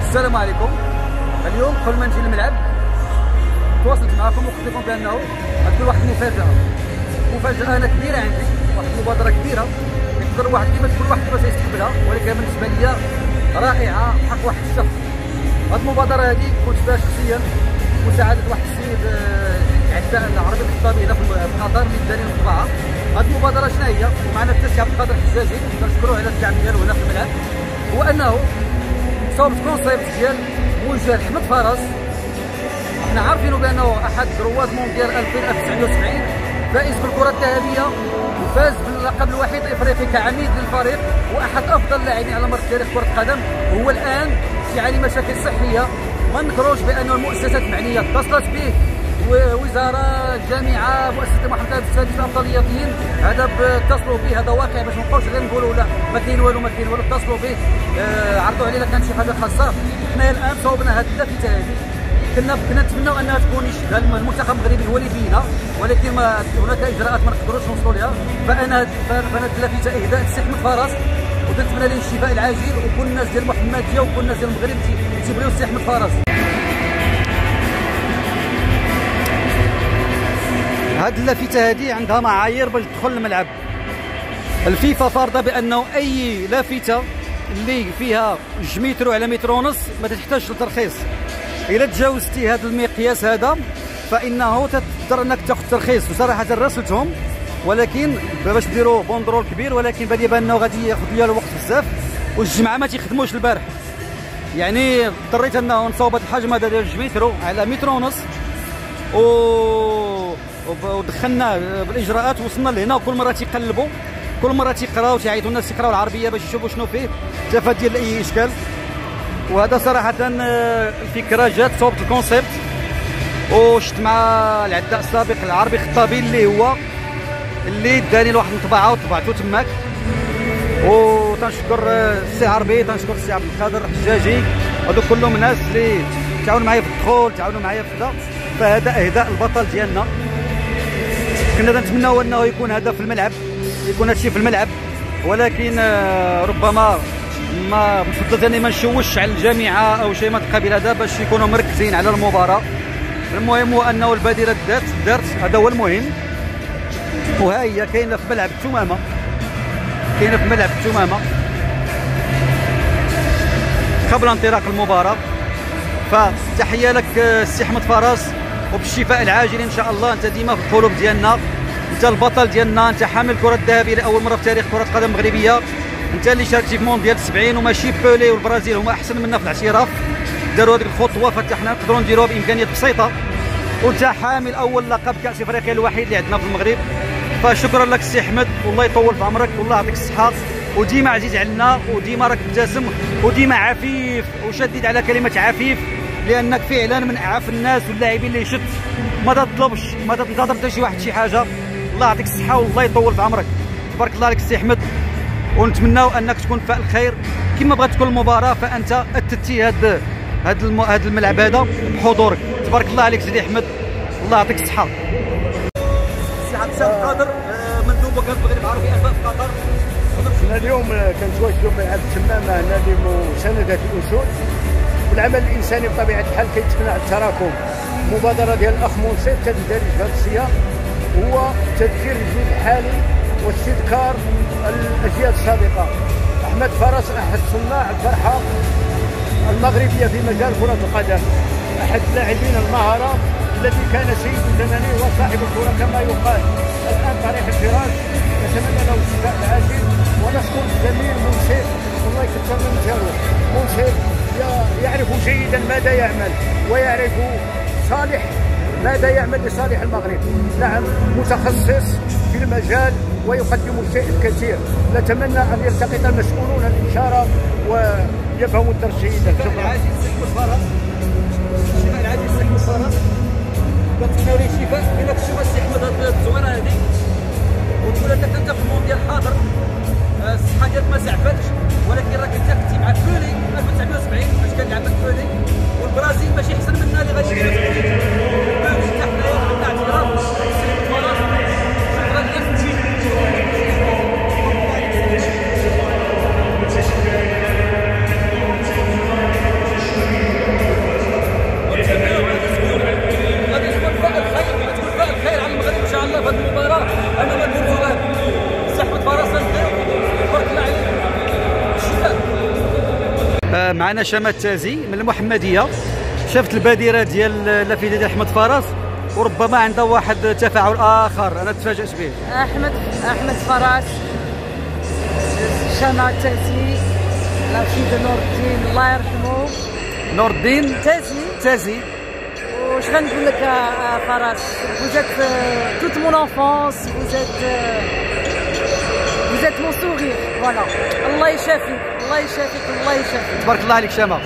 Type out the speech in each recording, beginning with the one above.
السلام عليكم. اليوم قبل ما نجي للملعب تواصلت معكم وقلت لكم بانه غتكون واحد المفاجاه انا كبيره عندي، واحد المبادره كبيره يقدر واحد كيما كل واحد كيفاش يستقبلها، ولكن بالنسبه لي رائعه بحق واحد الشخص. هذه المبادره هذه كنت فيها شخصيا مساعده واحد السيد عداء العربي الخطابي هنا في المطار اللي دارين المطبعه. هذه المبادره شنو هي؟ ومعنا حتى السي عبد القادر الحجاجي كنشكروه على الدعم ديالو هنا في الملعب. هو انه صوب كونسيبت ديال موجه احمد فرس. احنا عارفينه بانه احد رواد مونديال 1970 فائز بالكره الذهبيه وفاز باللقب الوحيد الافريقي كعميد للفريق واحد افضل اللاعبين على مر تاريخ كره القدم. وهو الان يعاني مشاكل صحيه، ما نكروش بان المؤسسات المعنيه اتصلت به، وزاره، جامعه، مؤسسه محمد السادس الافضليين هذا اتصلوا به. هذا واقع باش ما نبقاوش غير نقولوا لا ما كاين والو ما كاين والو. اتصلوا به عرضوا علينا كانت شي حاجه خاصه. حنا الان صوبنا هذه اللافته هذه كنا نتمناو انها تكون المنتخب المغربي هو اللي فينا، ولكن هناك اجراءات ما نقدروش نوصلوا لها. فانا اللافته اهداء السي احمد فرس ونتمنى ليه الشفاء العاجل، وكل الناس ديال المحمديه وكل الناس ديال المغرب تيبغيو السي احمد فرس. هاد اللافته هذه عندها معايير باش تدخل الملعب. الفيفا فارضه بانه اي لافته اللي فيها 2 متر على متر ونص ما تحتاجش لترخيص. الا تجاوزتي هذا المقياس هذا فانه تقدر انك تاخذ ترخيص. وصراحه راسلتهم ولكن باش نديروا بوندرول كبير، ولكن بالي بانه غادي ياخذ ليا الوقت بزاف والجمعه ما تيخدموش البارح. يعني اضطريت انه نصاوب هذا الحجم هذا ديال 2 متر على متر ونص ودخلنا بالاجراءات. وصلنا لهنا وكل مره تيقلبوا، كل مره تيقراو تيعيطوا الناس يقراو العربيه باش يشوفوا شنو فيه تفاد ديال اي اشكال. وهذا صراحه الفكره جات صوبت الكونسيبت وشت مع العداء السابق العربي الخطابي اللي داني لواحد المطبعه وطبعته تماك. وتنشكر السي عربي، تنشكر السي عبد القادر الحجاجي، هادو كلهم ناس اللي تعاونوا معايا في الدخول، تعاونوا معايا في كذا. فهذا اهداء البطل ديالنا. كنا نتمناو انه يكون هذا في الملعب، يكون هادشي في الملعب، ولكن ربما ما بفضلت اني ما نشوش على الجامعه او شيء ما تقابل هذا باش يكونوا مركزين على المباراه. المهم هو انه البادره دارت، هذا هو المهم. وها هي كاينه في ملعب التمامه، كاينه في ملعب التمامه قبل انطلاق المباراه. فتحيه لك السي احمد فرس وبالشفاء العاجل ان شاء الله. انت ديما في القلوب ديالنا، انت البطل ديالنا، انت حامل الكره الذهبيه لاول مره في تاريخ كره القدم المغربيه. انت اللي شاركتي في مونديال 70 وماشي بولي والبرازيل هما احسن منا في الاعتراف، داروا هذيك الخطوه فحنا نقدروا نديروها بامكانيات بسيطه. وانت حامل اول لقب كاس افريقيا الوحيد اللي عندنا في المغرب. فشكرا لك السي احمد، والله يطول في عمرك والله يعطيك الصحه، وديما عزيز علينا وديما راك مبتسم وديما عفيف. وشدد على كلمه عفيف لانك فعلا من اعاف الناس واللاعبين اللي يشد ما تطلبش ما تنتظر حتى شي واحد شي حاجه. الله يعطيك الصحه والله يطول في عمرك. تبارك الله عليك السي احمد، ونتمناو انك تكون فاعل الخير كما بغات تكون المباراه. فانت اثبتي هذا الملعب هذا بحضورك. تبارك الله عليك سيدي احمد، الله يعطيك الصحه. السي عبد القادر مندوب وكاله المغرب العربي انفاق في قطر. احنا اليوم كنتواجدوا في ملعب التمامه هنا لمسانده الاسود والعمل الانساني بطبيعه الحال كيتبنى على التراكم. المبادره ديال الاخ منصف تندرج في هذا السياق، هو تذكير الجيل الحالي واستذكار الاجيال السابقه. احمد فرس احد صناع الفرحه المغربيه في مجال كره القدم، احد اللاعبين المهاره الذي كان سيد زمنه وصاحب الكره كما يقال. الان طريق الفراش نتمنى له الشفاء العاجل، ونشكر الزميل منصف والله يكثر من مثاله. منصف يعرف جيدا ماذا يعمل ويعرف ماذا يعمل لصالح المغرب. نعم متخصص في المجال ويقدم الشيء الكثير. نتمنى ان يلتقط المسؤولون الاشاره ويفهموا الدرس جيدا. شكرا. العاجل السي فرس، الشفاء العاجل السي فرس، كنتمناو ليه الشفاء. الا كتشوف السي احمد هاد الزوينه هذه وتقول انك انت في المونديال حاضر، الصحه ديالك ما زعفتش، ولكن راك انت كنتي مع بولي 1970 فاش كان لعب بولي، والبرازيل ماشي احسن منا اللي غادي معنا شمال تازي من المحمديه، شفت البادره ديال لافيده ديال احمد فراس، وربما عنده واحد تفاعل اخر انا تفاجات به. احمد فراس، شمال تازي، لافيده نور الدين الله يرحمه. نور الدين تازي. واش غنقول لك فراس، vous êtes toute mon enfance, vous êtes mon sourire, voilà. الله يشافيك الله يشافيك الله يشافيك. تبارك الله عليك شمال.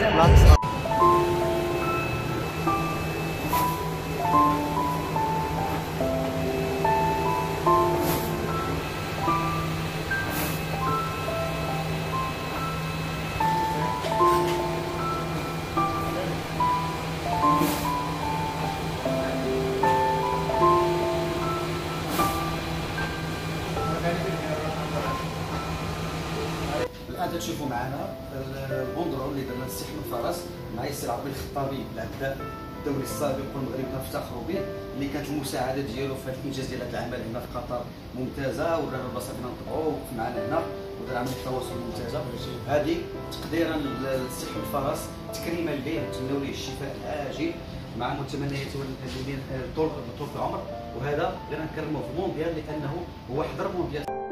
الان تشوفوا معنا البوندرون اللي درنا السي احمد فراس مع السي العربي الخطابي العداء الدولي السابق والمغرب كنفتخروا به، اللي كانت المساعده ديالو في هذا الانجاز ديال هذا العمل هنا في قطر ممتازه، ورانا البلاصه فين نطبعوا وقف معنا هنا ودار عمليه تواصل ممتازه. هذه تقديرا للسي احمد فراس، تكريما ليه، نتمنوا ليه الشفاء العاجل مع متمنيات طول العمر. وهذا غير نكرموه في المونديال لانه هو حضر مونديال.